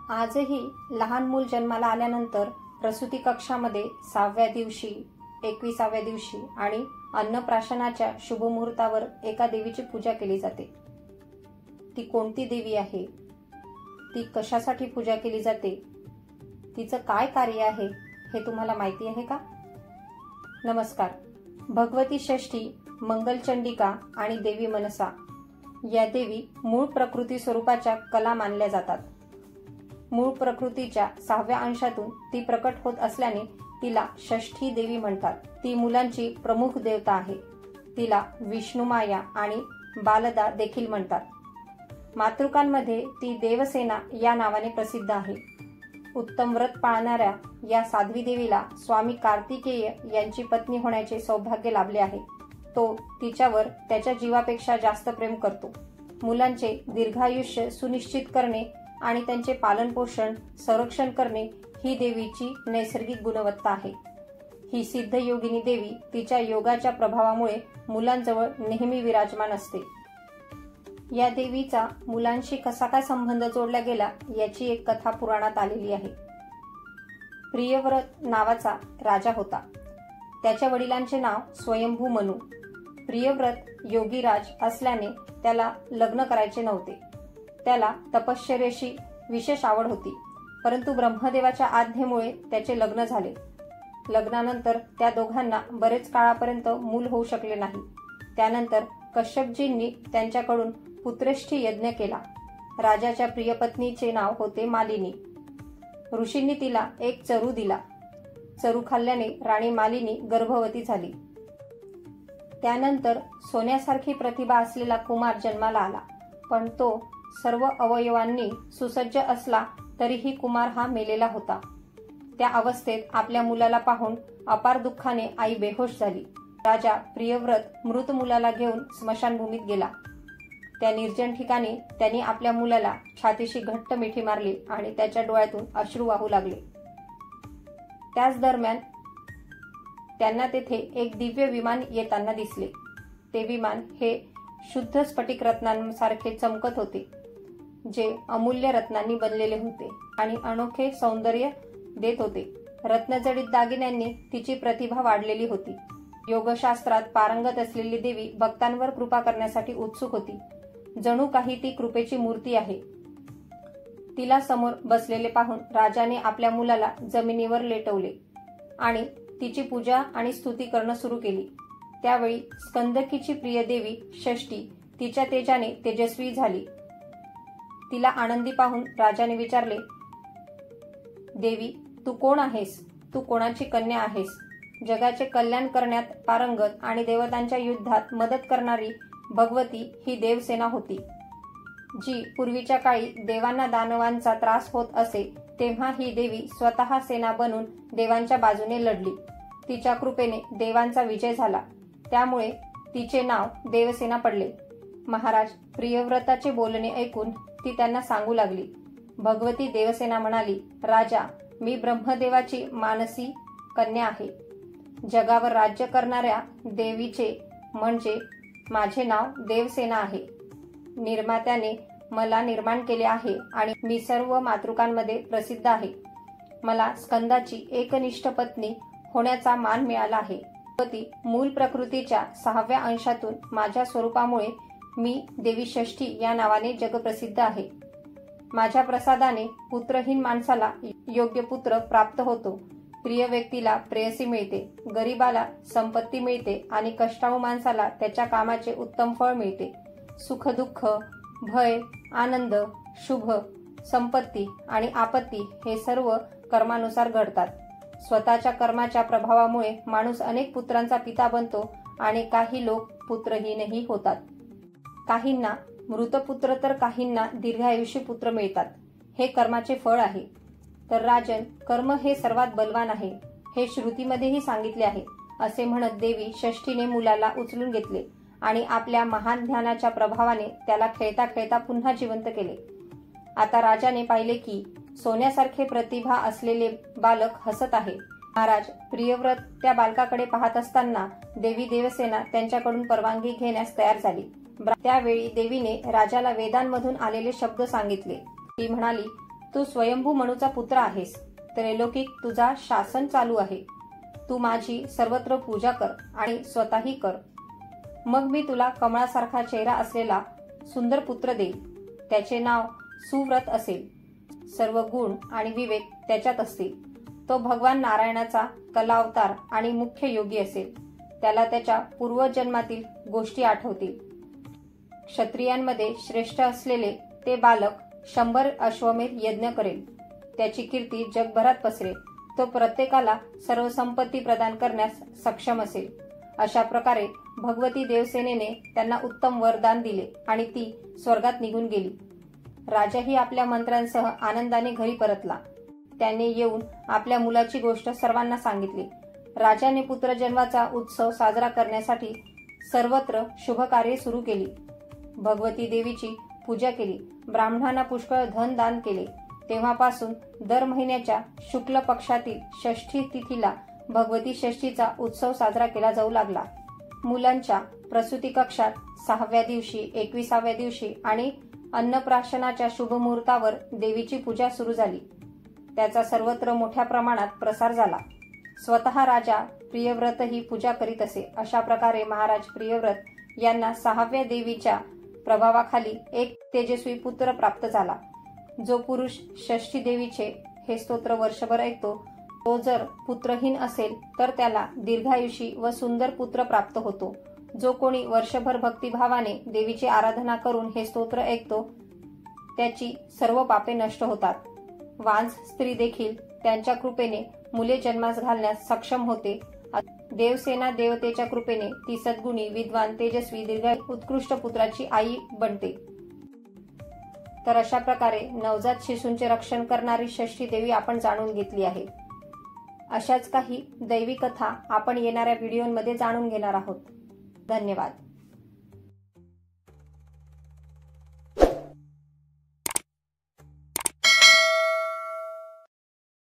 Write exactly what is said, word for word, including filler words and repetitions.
आजही लहान मूल जन्माला आल्यानंतर प्रसूती कक्षामध्ये सहाव्या दिवशी, एकविसाव्या दिवशी आणि अन्नप्राशनाच्या शुभमुहूर्तावर एका देवीची पूजा केली जाते। ती कोणती देवी आहे, ती कशासाठी पूजा केली जाते, तिचं काय कार्य आहे हे तुम्हाला माहिती आहे का? नमस्कार। भगवती षष्ठी, मंगलचंडिका आणि देवी मनसा या देवी मूळ प्रकृती स्वरूपाच्या कला मानल्या जातात। मूळ प्रकृतीच्या सहाव्या अंशातून ती प्रकट होत असल्याने तिला षष्ठी देवी म्हणतात। ती मुलांची प्रमुख देवता आहे। तिला विष्णुमाया आणि बालदा देखील म्हणतात। मातृकांमध्ये ती देवसेना या नावाने प्रसिद्ध आहे। उत्तम व्रत पाळणाऱ्या या साध्वी देवीला स्वामी कार्तिकेय यांची पत्नी होण्याचे सौभाग्य लाभले आहे। तो तिच्यावर त्याच्या जीवापेक्षा जास्त प्रेम करतो। मुलांचे दीर्घायुष्य सुनिश्चित करणे आणि त्यांचे पालनपोषण, संरक्षण करणे ही देवीची नैसर्गिक गुणवत्ता आहे। ही सिद्ध योगिनी देवी तिच्या योगाच्या प्रभावामुळे मुलांजवळ नेहमी विराजमान असते। या देवीचा मुलांशी कसा काय संबंध जोडला गेला याची एक कथा पुराणात आलेली आहे। प्रियव्रत नावाचा राजा होता। त्याच्या वडिलांचे नाव स्वयंभू मनू। प्रियव्रत योगीराज असल्याने त्याला लग्न करायचे नव्हते। त्याला तपश्चर्येशी विशेष आवड होती, परंतु ब्रह्मदेवाच्या आज्ञेमुळे त्याचे लग्न झाले। लग्नानंतर त्या दोघांना बरेच काळापर्यंत मूल होऊ शकले नाही। त्यानंतर कश्यपजींनी त्यांच्याकडून पुत्रेष्ठी यज्ञ केला। राजाच्या प्रियपत्नीचे नाव होते मालिनी। ऋषींनी तिला एक चरू दिला। चरू खाल्ल्याने राणी मालिनी गर्भवती झाली। त्यानंतर सोन्यासारखी प्रतिभा असलेला कुमार जन्माला आला, पण तो सर्व अवयवांनी सुसज्ज असला तरीही कुमार हा मेलेला होता। त्या अवस्थेत आपल्या मुलाला पाहून अपार दुःखाने आई बेहोश झाली। राजा प्रियव्रत मृत मुलाला घेऊन स्मशानभूमीत गेला। त्या निर्जन ठिकाणी त्यांनी आपल्या मुलाला छातीशी घट्ट मिठी मारली आणि त्याच्या डोळ्यातून अश्रू वाहू लागले। त्याच दरम्यान त्यांना तेथे एक दिव्य विमान येताना दिसले। ते विमान हे शुद्ध स्फटिक रत्नांसारखे चमकत होते, जे अमूल्य रत्नांनी बनलेले होते आणि अनोखे सौंदर्य देत होते। रत्नजडित दागिन्यांनी तिची प्रतिभा वाढलेली होती। योगशास्त्रात पारंगत असलेली देवी भक्तांवर कृपा करण्यासाठी उत्सुक होती। जणू काही ती कृपेची मूर्ती आहे। तिला समोर बसलेले पाहून राजाने आपल्या मुलाला जमिनीवर लेटवले आणि तिची पूजा आणि स्तुती करणं सुरू केली। त्यावेळी स्कंदकीची प्रिय देवी षष्ठी तिच्या तेजाने तेजस्वी झाली। तिला आनंदी पाहून राजाने विचारले, देवी, तू कोण आहेस? तू कोणाची कन्या आहेस? जगाचे कल्याण करण्यात पारंगत आणि देवतांच्या युद्धात मदत करणारी भगवती ही देवसेना होती, जी पूर्वीच्या काळी देवांना दानवांचा त्रास होत असे तेव्हा ही देवी स्वतः सेना बनून देवांच्या बाजूने लढली। तिच्या कृपेने देवांचा विजय झाला, त्यामुळे तिचे नाव देवसेना पडले। महाराज प्रियव्रताचे बोलणे ऐकून ती त्यांना सांगू लागली। भगवती देवसेना म्हणाली, राजा, मी ब्रह्मदेवाची मानसी कन्या आहे। जगावर राज्य करणाऱ्या देवीचे म्हणजे माझे नाव देवसेना आहे। निर्मात्याने मला निर्माण केले आहे आणि मी सर्व मातृकांमध्ये प्रसिद्ध आहे। मला स्कंदाची एकनिष्ठ पत्नी होण्याचा मान मिळाला आहे। भगवती मूल प्रकृतीच्या सहाव्या अंशातून माझ्या स्वरूपामुळे मी देवी षष्ठी या नावाने जगप्रसिद्ध आहे। माझ्या प्रसादाने पुत्रहीन माणसाला योग्य पुत्र प्राप्त होतो। प्रिय व्यक्तीला प्रेयसी मिळते, गरीबाला संपत्ती मिळते आणि कष्टाळू माणसाला त्याच्या कामाचे उत्तम फळ मिळते। सुख दुःख, भय, आनंद, शुभ, संपत्ती आणि आपत्ती हे सर्व कर्मानुसार घडतात। स्वतःच्या कर्माच्या प्रभावामुळे माणूस अनेक पुत्रांचा पिता बनतो आणि काही लोक पुत्रहीनही होतात। काहींना मृतपुत्र तर काहींना दीर्घायुष्य पुत्र मिळतात। हे कर्माचे फळ आहे। तर राजन, कर्म हे सर्वात बलवान आहे, हे श्रुतीमध्येही सांगितले आहे। असे म्हणत देवी षष्ठीने मुलाला उचलून घेतले आणि आपल्या महान ध्यानाच्या प्रभावाने त्याला खेळता खेळता पुन्हा जिवंत केले। आता राजाने पाहिले की सोन्यासारखे प्रतिभा असलेले बालक हसत आहे। महाराज प्रियव्रत त्या बालकाकडे पाहत असताना देवी देवसेना त्यांच्याकडून परवानगी घेण्यास तयार झाली। त्यावेळी देवीने राजाला वेदांमधून आलेले शब्द सांगितले। ती म्हणाली, तू स्वयंभू मनूचा पुत्र आहेस. त्रैलोकिक तुझा शासन चालू आहे. तू माझी सर्वत्र पूजा कर आणि स्वतःही कर. मग मी तुला कमळासारखा चेहरा असलेला सुंदर पुत्र देईल. त्याचे नाव सुव्रत असेल. सर्व गुण आणि विवेक त्याच्यात असतील. तो भगवान नारायणाचा कलावतार आणि मुख्य योगी असेल. त्याला त्याच्या पूर्वजन्मातील गोष्टी आठवतील. क्षत्रियांमध्ये श्रेष्ठ असलेले ते बालक शंभर अश्वमेध यज्ञ करेल. त्याची कीर्ती जगभरात पसरेल. तो प्रत्येकाला सर्व संपत्ती प्रदान करण्यास सक्षम असेल. अशा प्रकारे भगवती देवसेनेने त्यांना उत्तम वरदान दिले आणि ती स्वर्गात निघून गेली. राजाही आपल्या मंत्र्यांसह आनंदाने घरी परतला. त्याने येऊन आपल्या मुलाची गोष्ट सर्वांना सांगितली. राजाने पुत्रजन्माचा उत्सव साजरा करण्यासाठी सर्वत्र शुभकार्ये सुरू केली. भगवती देवीची पूजा केली. ब्राह्मणांना पुष्कळ धन दान केले. तेव्हापासून दर महिन्याच्या शुक्ल पक्षातील षष्ठी तिथीला भगवती षष्ठीचा उत्सव साजरा केला जाऊ लागला. मुलांच्या प्रसूती कक्षात सहाव्या दिवशी, एकविसाव्या दिवशी आणि अन्नप्राशनाच्या शुभ मुहूर्तावर देवीची पूजा सुरू झाली. त्याचा सर्वत्र मोठ्या प्रमाणात प्रसार झाला. स्वतः राजा प्रियव्रत ही पूजा करीत असे. अशा प्रकारे महाराज प्रियव्रत यांना सहाव्या देवीच्या प्रभावाखाली एक तेजस्वी पुत्र प्राप्त झाला. जो पुरुष षष्ठी देवीचे हे स्तोत्र वर्षभर ऐकतो, तो जर पुत्रहीन असेल तर त्याला दीर्घायुषी व सुंदर पुत्र प्राप्त होतो. जो कोणी वर्षभर भक्तिभावाने देवीची आराधना करून हे स्तोत्र ऐकतो, त्याची सर्व पापे नष्ट होतात. वांझ स्त्री देखील त्यांच्या कृपेने मुले जन्मास घालण्यास सक्षम होते. देवसेना देवतेच्या कृपेने ती सद्गुणी, विद्वान, तेजस्वी, दीर्घायू, उत्कृष्ट पुत्राची आई बनते. तर अशा प्रकारे नवजात शिशूंचे रक्षण करणारी षष्ठी देवी आपण जाणून घेतली आहे. अशाच काही दैवी कथा आपण येणाऱ्या व्हिडिओमध्ये जाणून घेणार आहोत. धन्यवाद.